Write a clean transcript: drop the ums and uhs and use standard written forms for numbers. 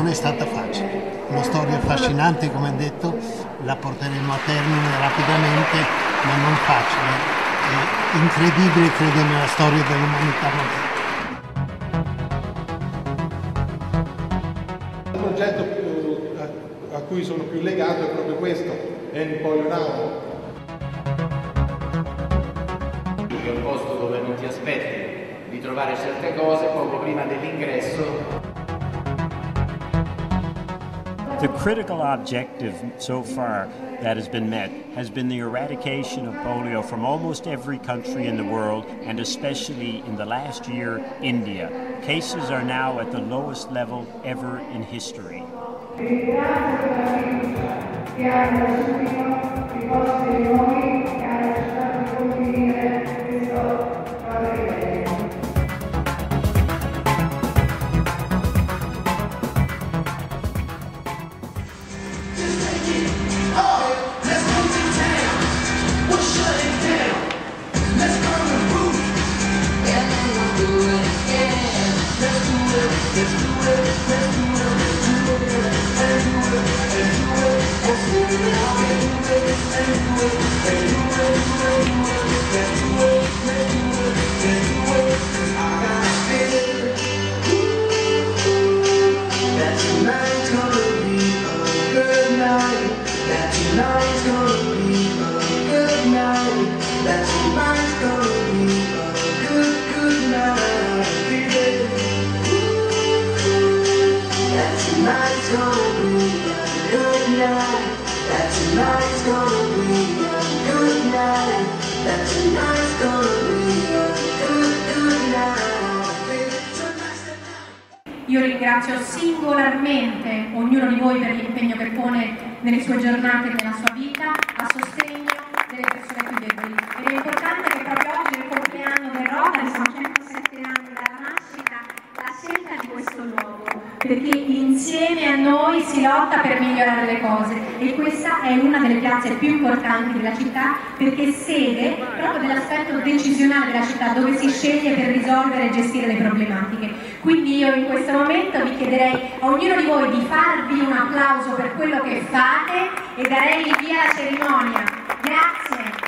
non è stata facile. Una storia affascinante, come ha detto, la porteremo a termine rapidamente, ma non facile. È incredibile, credo, nella storia dell'umanità moderna. Il progetto a cui sono più legato è proprio questo, è il Polio Now. È un posto dove non ti aspetti di trovare certe cose poco prima dell'ingresso. The critical objective so far that has been met has been the eradication of polio from almost every country in the world, and especially in the last year, India. Cases are now at the lowest level ever in history. Io ringrazio singolarmente ognuno di voi per l'impegno che pone nelle sue giornate e nella sua vita a sostegno delle persone più deboli. Ed è importante che proprio oggi, nel compleanno del Rotary, sono 107 anni dalla nascita, la scelta di questo luogo, perché insieme a noi si lotta per migliorare le cose, e questa è una delle piazze più importanti della città, perché sede proprio dell'aspetto decisionale della città, dove si sceglie per risolvere e gestire le problematiche. Quindi io in questo momento vi chiederei a ognuno di voi di farvi un applauso per quello che fate e darei il via alla cerimonia. Grazie.